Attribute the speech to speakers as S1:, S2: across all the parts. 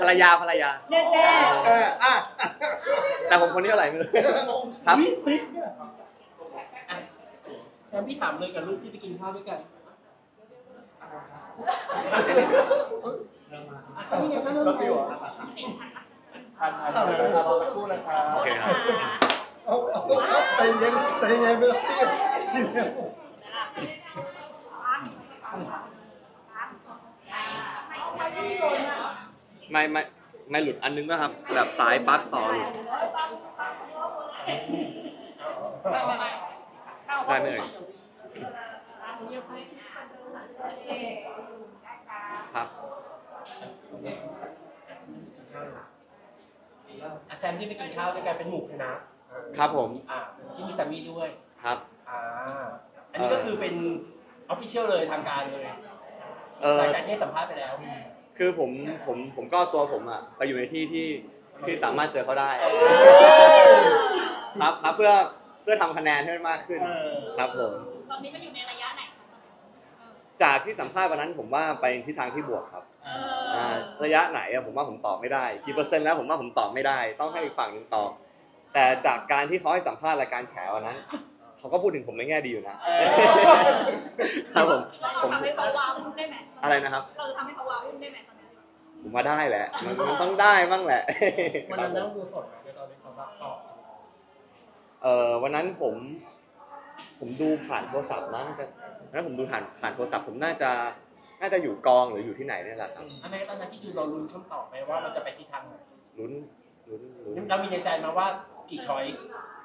S1: ภรรยา
S2: แน่
S1: แต่ผมคนนี้เท่าไหร่ไม่รู้ครับ
S3: แชมป์พี่ถามเลยกับลูกที่ไปกินข้าวด้วยกันนี่ไงก็เริ่มแล้ว
S4: ทันเราสักครู่นะครับ
S1: โอเคครับ
S4: ใจเย็นไม่ต้องรีบ
S1: ไม่หลุดอันนึงนะครับแบบสายปลั๊กต่อหลุดได้ไหมเอ่ยครับ
S3: แซมที่ไปกินข้าวด้วยกันเป็นหมู่คณะ
S1: ครับผม
S3: ที่มีแซมมี่ด้วย
S1: ครับ
S3: อันนี้ก็คือเป็นออฟฟิเชียลเลยทางการเลยหลังจากที่สัมภาษณ์ไปแล้ว
S1: คือผมก็ตัวผมอ่ะไปอยู่ในที่สามารถเจอเขาได้ครับเพื่อทำคะแนนให้มากขึ้นครับผม
S2: ตอนนี้มันอยู่ในระยะไหน
S1: จากที่สัมภาษณ์วันนั้นผมว่าไปทิศทางที่บวกครับระยะไหนอะผมว่าผมตอบไม่ได้กี่เปอร์เซ็นต์แล้วผมว่าผมตอบไม่ได้ต้องให้อีกฝั่งหนึ่งตอบแต่จากการที่เขาให้สัมภาษณ์รายการแฉวันนั้นเขาก็พูดถึงผมในแง่ดีอยู่นะครับผม
S2: ทำให้เขาว้าวขึ้นได้ไหม
S1: อะไรนะครับ
S2: เราทำให้เขาว้าวขึ้นได้ไหมตอนนี้
S1: ผมว่าได้แหละมันต้องได้บ้างแหละ
S4: วันนั้นนั่งดูสดในตอนที่เขารับตอบ
S1: วันนั้นผมดูผ่านโทรศัพท์นะแล้วผมดูผ่านโทรศัพท์ผมน่าจะอยู่กองหรืออยู่ที่ไหนนี่แหละครับ
S3: ทำไมตอนนั้นที่ดูเราลุ้นคำตอบไหมว่าเราจะไปที่ทางไหน
S1: ลุ้น
S3: เรามีในใจมาว่ากี่ช้อย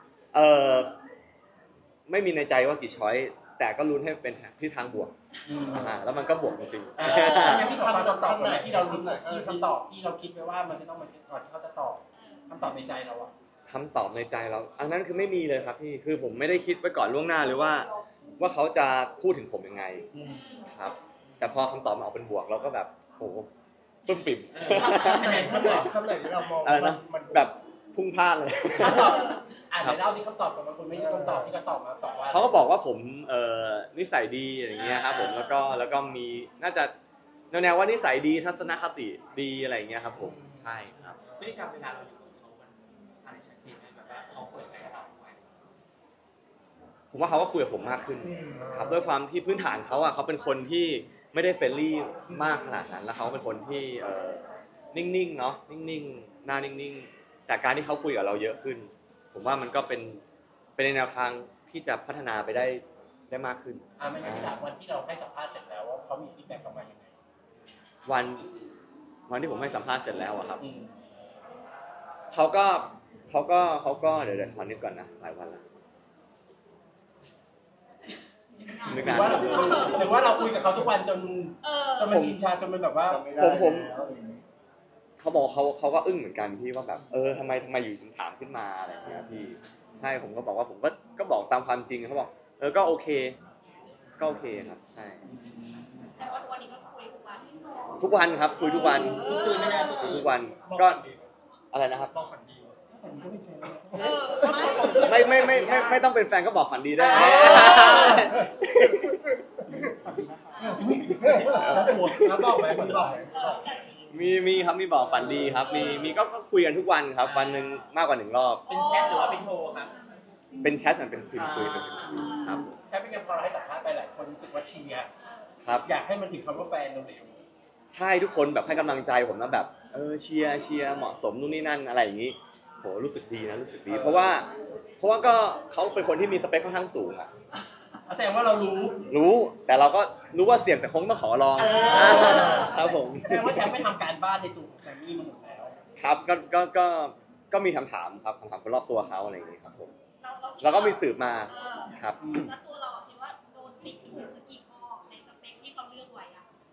S1: ไม่มีในใจว่ากี่ช้อยแต่ก็ลุ้นให้เป็นที่ทางบวกแล้วมันก็บวกจริง
S3: ๆพี่คำตอบไหนที่เราลุ้นที่คำตอบที่เราคิดไว้ว่ามันจะต้องมาก่อนที่เขาจะตอบคำตอบในใจเราอะ
S1: คำตอบในใจเราอันนั้นคือไม่มีเลยครับพี่คือผมไม่ได้คิดไว้ก่อนล่วงหน้าเลยว่าเขาจะพูดถึงผมยังไงครับแต่พอคำตอบมาออกเป็นบวกเราก็แบบโอ้ปึ้มปิ่ม
S4: คำไหนที่เรามอง
S1: อะไรนะแบบพุ่งพลาดเลย
S3: เล่าที่คำตอบกับบางคนไม่ใช่คำตอบที่เขาตอบมาตอบว่า
S1: เขาก็บอกว่าผมนิสัยดีอย่างเงี้ยครับผมแล้วก็มีน่าจะแนวว่านิสัยดีทัศนคติดีอะไรอย่างเงี้ยครับผมใช่ครับ
S3: พฤติกรรมเวลาเราอยู่กับเขามันอะไรชัดเจนไหมแบบว่าเขาเปิดใจกับเราไหม
S1: ผมว่าเขาก็คุยกับผมมากขึ้นครับด้วยความที่พื้นฐานเขาอะเขาเป็นคนที่ไม่ได้เฟรนลี่มากขนาดนั้นแล้วเขาเป็นคนที่นิ่งๆเนาะนิ่งๆหน้านิ่งๆแต่การที่เขาคุยกับเราเยอะขึ้นผมว่ามันก็เป็นในแนวทางที่จะพัฒนาไปได้มากขึ้น
S3: ไม่งั้นถามวันที่เราให้สัมภาษณ์เสร็จแล้วว่าเขามีฟีดแบ็กกลับมายังไง
S1: วันที่ผมให้สัมภาษณ์เสร็จแล้วอะครับเขาก็เดี๋ยวขอนึกก่อนนะหลายวันแล้ว
S3: หรือว่าเราคุยกับเขาทุกวันจนมันชินชาจนมันแบบว่า
S1: ผมเขาบอกเขาก็อึ้งเหมือนกันพี่ว่าแบบทำไมอยู่ถึงถามขึ้นมาอะไรอย่างเงี้ยพี่ใช่ผมก็บอกว่าผมก็บอกตามความจริงเขาบอกก็โอเคครับใช่
S2: แต่ว่าวันนี้ก็คุยทุก
S1: วันครับคุยทุกวันทุกวันก็อะไรนะครับไม่ต้องเป็นแฟนก็บอกฝันดีได้
S4: แล้วบอกไหม
S1: มีครับมีบอกฝันดีครับมีก็คุยกันทุกวันครับวันนึงมากกว่า1 รอบ
S3: เป็นแชทหรือว่าเป็นโทรครับ
S1: เป็นแชทเป็นพิมพ์คุยกันครับ
S3: แชทเป็นการพอเราให้สัมภาษณ์ไปหลายคนรู้สึกว่าเชียร์
S1: ครับ
S3: อยากให้มันถึงคำว่าแฟนเร็ว
S1: ๆใช่ทุกคนแบบให้กำลังใจผมนะแบบเชียร์เหมาะสมนู่นนี่นั่นอะไรอย่างนี้โหรู้สึกดีนะรู้สึกดีเพราะว่าก็เขาเป็นคนที่มีสเปคค่อนข้างสูงอะ
S3: แสดงว่าเรา
S1: รู้แต่เราก็รู้ว่าเสี่ยงแต่คงต้องขอลองครับผม
S3: แสดงว่าแชมป์ไม่ทำการบ้านในตัวของแซมมี่มาหมดแล้ว
S1: ครับก็มีคำถามครับคนรอบตัวเขาอะไรอย่างนี้ครับผมเราก็มีสืบมาครับ
S2: แล้วตัวเราคิดว่าโดนติดถูกสักกี่ข้อในสเปคที่เขาเลือกไว้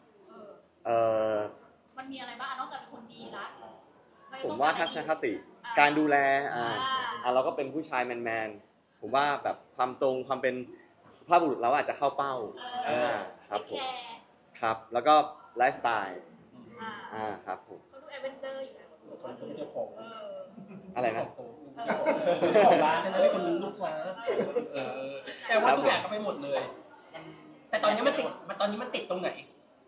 S2: มันมีอะไรบ้างนอกจากเป็นคนดีละ
S1: ผมว่าทัศนคติการดูแลเราก็เป็นผู้ชายแมนผมว่าแบบความตรงความเป็นภาพบุรุษเราอาจจะเข้าเป้าครับผมครับแล้วก็ไลฟ์สไตล์ครับผม
S2: เขาดูแอดเวนเจอร์อยู่แล้ว
S3: เขาดูเจ้าของ
S1: อะไรนะ
S3: ของร้านนะที่คนลูกค้าแต่ว่าทุกอย่างก็ไปหมดเลยแต่ตอนนี้มันติดตรงไหน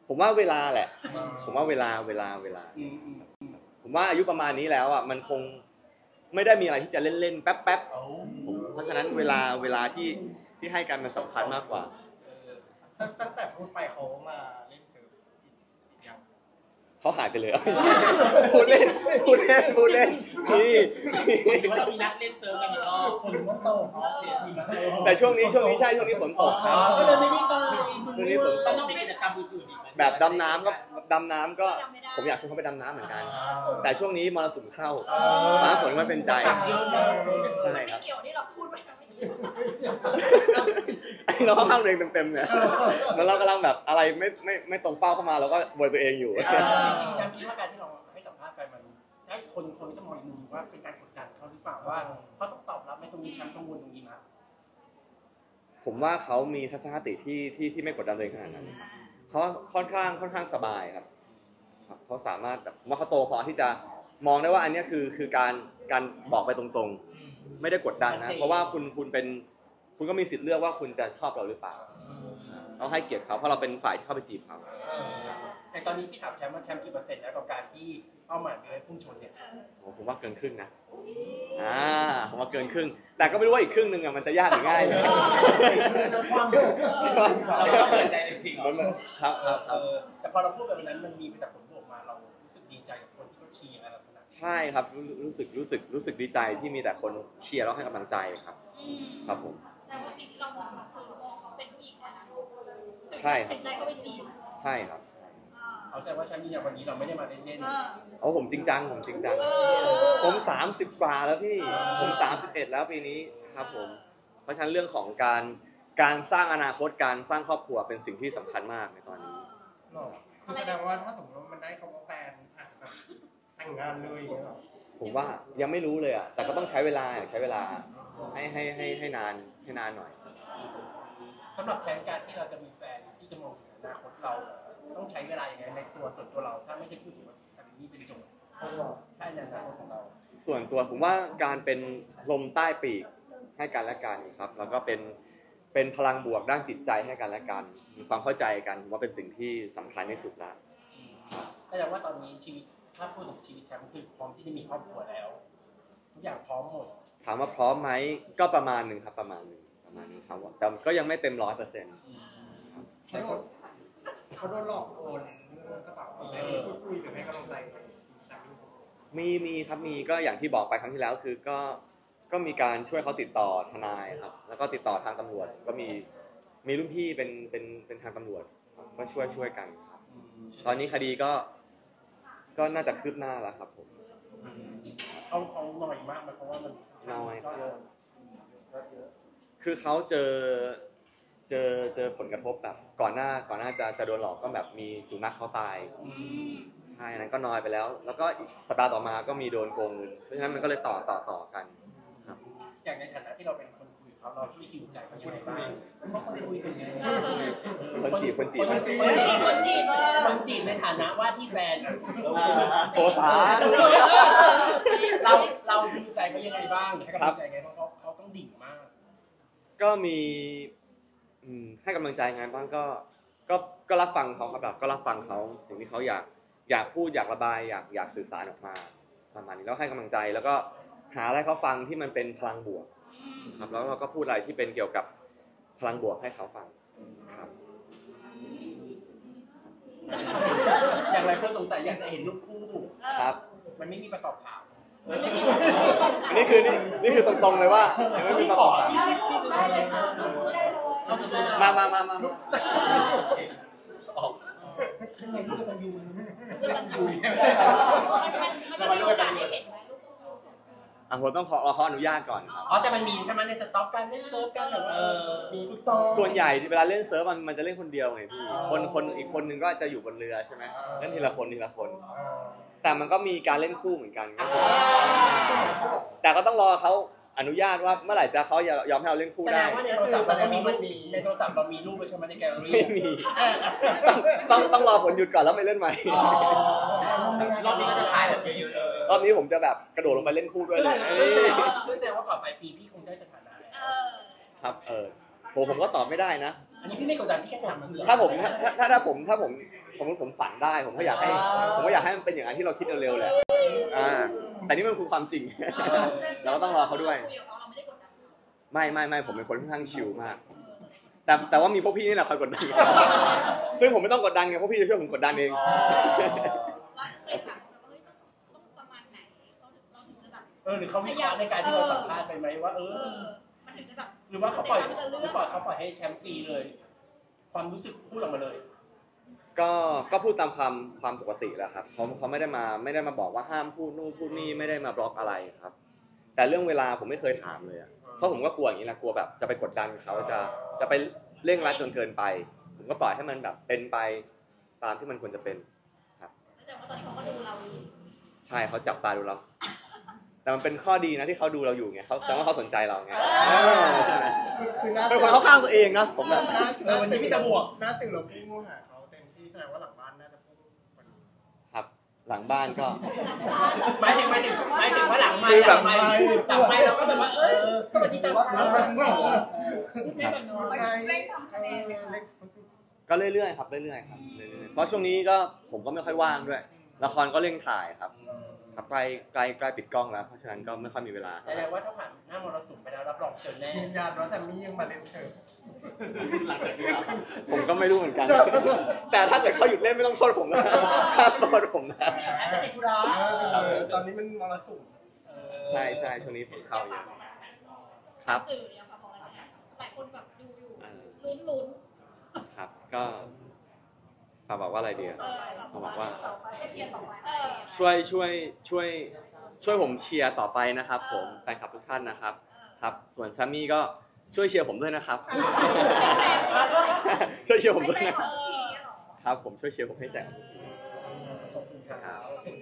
S1: ผมว่าเวลาแหละ ผมว่าเวลาผมว่าอายุประมาณนี้แล้วอ่ะมันคงไม่ได้มีอะไรที่จะเล่นๆแป๊บๆเพราะฉะนั้นเวลาที่ให้กันมันสำคัญมากกว่า
S4: ตั้งแต่พูดไปเขามาเล่นเซิร์ฟอีกอย่าง
S1: เขาหายไปเลยพูดเล่นนี่
S3: หรือว่าเรามีนัดเล่นเซิร์ฟกันอีกรอบฝนมันตก
S1: แต่ช่วงนี้ใช่ช่วงนี้ฝนตกครับ
S3: ก็เลยไม่ได้ไป
S1: ช่วงนี้ฝนต
S3: มัน
S1: ก
S3: ต้องมีกิจกรรมอื่นๆอีกไหม
S1: แบบดำน้ำก็ผมอยากชวนเขาไปดำน้ำเหมือนกัน แต่ช่วงนี้มรสุมเข้าฟ้าฝนมันเป็นใจใช่ครับ
S2: ไม่เกี่ยวนี่เราพูดไปแล้วไม่เกี่ยว
S1: ไอ้เราเข้าข้างตัวเองเต็มๆเนี่ยแล้วเรากำลังแบบอะไรไม่ตรงเป้าเข้ามาเราก็บวยตัวเองอยู่
S3: จริงๆฉันคิดว่าการที่เราให้สัมภาษณ์ไปมันให้คนจะมองอีกมุมว่าเป็นการกดดันเขาหรือเปล่าว่าเขาต้องตอบรับในตรงนี้ฉันกังวลตรงนี้นะ
S1: ผมว่าเขามีทัศนคติที่ไม่กดดันตัวเองขนาดนั้นเขาค่อนข้างสบายครับเขาสามารถแบบว่าเขาโตพอที่จะมองได้ว่าอันนี้คือการบอกไปตรงๆไม่ได้กดดันนะเพราะว่าคุณก็มีสิทธิ์เลือกว่าคุณจะชอบเราหรือเปล่าเราให้เกียรติเขาเพราะเราเป็นฝ่ายที่เข้าไปจีบเขา
S3: แต่ตอนนี้พี่ถามแชมป์ว่าแชมป์กี่เปอร์เซ็นต์แล้วกับการที่เป้าหมายเลยพุ่งชนเนี่ย
S1: ผมว่าเกินครึ่งนะผมว่าเกินครึ่งแต่ก็ไม่รู้ว่าอีกครึ่งนึงมันจะยากหรือง่ายเลยใช่ป่ะ
S3: เปิดใจเลยจริงเหรอ
S1: ครับ
S3: แต่พอเราพูดแบบนั้นมันมีแต่ผลบวกมาเรารู้สึกดีใจกับคนที่เขาเชียร์อะไรแบบนั้น
S1: ใช่ครับรู้สึกดีใจที่มีแต่คนเชียร์แล้วให้กำลังใจครับครับผม
S2: แต่ว่าสิ่งที่เรามองคือมองเขาเป็นผู้หญิงนะ
S1: ใช่ครับ
S2: สนใจก็ไปจีบ
S1: ใช่ครับ
S3: เอาแสดงว่าแชมป์นี่วันนี้เราไม่ได้มาเล่น
S1: ผมจริงจังผม30 กว่าแล้วพี่ผม31แล้วปีนี้ครับผมเพราะฉะนั้นเรื่องของการสร้างอนาคตการสร้างครอบครัวเป็นสิ่งที่สำคัญมากในตอนนี้
S4: คือแสดงว่าถ้าสมมติว่ามันได้คำว่าแฟนอาจจะแบบแต่งงานเลยอย่างเงี้ยหรอ
S1: ผมว่ายังไม่รู้เลยอ่ะแต่ก็ต้องใช้เวลาให้นานหน่อย
S3: ๆสำหรับแผนการที่เราจะมีแฟนที่จะมองถึงอนาคตเราต้องใช้เวลาอย่างไรในตัวส่วนตัวเราถ้าไม่ได้พูดถึงว่าสามีเป็นโจทย์ถ้าในอนาคตของเรา
S1: ส่วนตัวผมว่าการเป็นลมใต้ปีกให้กันและกันครับแล้วก็เป็นพลังบวกด้านจิตใจให้กันและกันมีความเข้าใจกันผมว่าเป็นสิ่งที่สำคัญที่สุดแล้ว
S3: แสดงว่าตอนนี้ชีวิตถ้าพูดถึงชีวิตแชมป์คือพร้อมที่จะมีครอบครัวแล้วทุกอย่างพร้อมหมด
S1: ถามว่าพร้อมไหมก็ประมาณหนึ่งครับประมาณหนึ่งครับแต่ก็ยังไม่เต็ม100%
S4: เขาโดนหลอกโอนเรื่องกระเป๋าแต่มีพูดคุยหรือให้กำลังใจกัน
S1: มีครับมีก็อย่างที่บอกไปครั้งที่แล้วคือก็มีการช่วยเขาติดต่อทนายครับแล้วก็ติดต่อทางตำรวจก็มีรุ่นพี่เป็นทางตำรวจก็ช่วยกันครับตอนนี้คดีก็น่าจะคืบหน้าแล้วครับผม
S3: เขาหน่อยมากไหมเพราะว่ามัน
S1: น้อยคือเขาเจอผลกระทบแบบก่อนหน้าจะโดนหลอกก็แบบมีสุนัขเขาตายใช่นั้นก็น้อยไปแล้วแล้วก็สัปดาห์ต่อมาก็มีโดนโกงเงินเพราะฉะนั้นมันก็เลยต่อกันครับ
S3: อย่างในฐานะที่เราเป็นคนคุยเขาเราช่วยฮิวใจเขายังไงบ้างเพราะคนคุยกันไง
S1: คนจีบ
S3: คนจีบในฐานะว่าที่แฟน
S1: โอสา
S3: เราฮิวใจเขายังไงบ้างให้กำลังใจไงเพราะเขาต้องดิ่งมาก
S1: ก็มีให้กำลังใจไงบ้างก็รับฟังเขาครับแบบก็รับฟังเขาสิ่งที่เขาอยากพูดอยากระบายอยากสื่อสารออกมาประมาณนี้แล้วให้กำลังใจแล้วก็หาอะไรเขาฟังที่มันเป็นพลังบวกครับแล้วเราก็พูดอะไรที่เป็นเกี่ยวกับพลังบวกให้เขาฟังครับ
S3: อย่างไรคนสงสัยอยากจะเห็นรูปคู่
S1: ครับ
S3: มันไม่มีประกอบข่าว
S1: นี่คือตรงๆเลยว่ายังไม่มีประกอบข่าว
S2: ได้เลยค่ะ
S1: มา
S3: ออกยังไงลูกกันอยู่
S2: มันจะมีโอกาสได้เห็นไหม
S1: ผมต้องขออนุญาตก่อน
S3: แต่มันมีใช่ไหมในสต็อกการเล่นเซิร์ฟกันแบบมีฟุตซอล
S1: ส่วนใหญ่เวลาเล่นเซิร์ฟมันจะเล่นคนเดียวไงพี่คนอีกคนนึงก็จะอยู่บนเรือใช่ไหมเล่นทีละคนแต่มันก็มีการเล่นคู่เหมือนกันแต่ก็ต้องรอเขาอนุญาตว่าเมื่อไหร่จะเขายอมให้เราเล่นคู่ได้
S3: แสดงว่าในโทรศัพท์เรามีรูปใช่ไหมในแกลเลอรี่
S1: ไม่มีต้องรอผลหยุดก่อนแล้วไปเล่นใหม่
S3: รอบนี้ก็จะถ่ายแบบเยอะๆเลย
S1: รอบนี้ผมจะแบบกระโดดลงไปเล่นคู่ด้วยเลย
S3: ซึ่งแสดงว่าก่อนไปปีพี่คงได้สถานะครับ
S1: ผมก็ตอบไม่ได้นะ
S3: อันนี้พี่ไม่กดดันพี่แค่ถามมัน
S1: ถ้าผมผมฝันได้ผมก็อยากให้มันเป็นอย่างนั้นที่เราคิดเร็วๆแหละแต่นี่มันคือความจริง เราก็ต้องรอเขาด้วย
S2: เราไม่ได้กดดัน
S1: ไม่ผมเป็นคนค่อนข้างชิลมากแต่ว่ามีพวกพี่นี่แหละคอยกดดัน ซึ่งผมไม่ต้องกดดันไงพวกพี่จะช่วยผมกดดันเอง
S2: แล้วเคยถามเขาว่าต้องประมาณไหนเราถึงจะแบบ
S3: หรือเขาวิเคราะห์ในการที่เราสัมภาษณ์ไปไหมว่า
S2: มันถึงจะแบบ
S3: หรือว่าเขาปล่อยให้แชมป์ฟรีเลย ความรู้สึกพูดออกมาเลย
S1: ก็พูดตามความปกติแหละครับเขาไม่ได้มาบอกว่าห้ามพูดนู่นพูดนี่ไม่ได้มาบล็อกอะไรครับ แต่เรื่องเวลาผมไม่เคยถามเลยเพราะผมก็กลัวอย่างนี้แหละกลัวแบบจะไปกดดันเขาจะไปเร่งรัดจนเกินไปผมก็ปล่อยให้มันแบบเป็นไปตามที่มันควรจะเป็นครับ
S2: แต่ว่าตอนนี้เขาก็ดูเรา
S1: ใช่เขาจับตาดูเราแต่มันเป็นข้อดีนะที่เขาดูเราอยู่ไงเขาแสดงว่าเขาสนใจเราไงใช่ไหม
S4: คือหน้า
S1: เป็นคนเขาข้างตัวเองนะผมแบบ
S3: วันนี้มีแต่บวก
S4: หน้าสื่อเราพุ่งหาเขาเต็มที่แสดงว่าหลังบ้านน่าจะพุ่งกว่านี้
S1: ครับหลังบ้านก็
S3: หมายถึงว่าหลังไมค์เราก็แบบว่าสวัสดีจ้า
S1: ก็เรื่อยๆครับเรื่อยๆครับเรื่อยๆเพราะช่วงนี้ก็ผมก็ไม่ค่อยว่างด้วยละครก็เร่งถ่ายครับใกล้ปิดกล้องแล้วเพราะฉะนั้นก็ไม่ค่อยมีเวลา
S3: แสดงว่าถ้าผ่านหน้ามรสุมไปแล้วรับรองเจอแน่
S4: ยืนยันว่าแซมมี่ยังมาเล่นเธอ
S1: ผมก็ไม่รู้เหมือนกัน แต่ถ้าเกิดเขาหยุดเล่นไม่ต้องโทษผมนะโทษผมนะ
S3: อาจจะติดธุระ
S4: ตอนนี้มันมรสุม
S1: ใช่ช่วงนี้ผมเข้าอยู่ครับ
S2: สื่ออย่างค่ะบอกอะไรหลายคนแบบดูอยู่ลุ้น
S1: ครับก็ฝากบอกว่าอะไรดีอะฝากบอกว่า
S2: เชียร์ต่อไป
S1: ช่วยผมเชียร์ต่อไปนะครับผมแฟนคลับทุกท่านนะครับครับส่วนแซมมี่ก็ช่วยเชียร์ผมด้วยนะครับ ช่วยเชียร์ผมด้วยนะครับผมช่วยเชียร์ผมให้แซม
S3: ขอบคุณครับ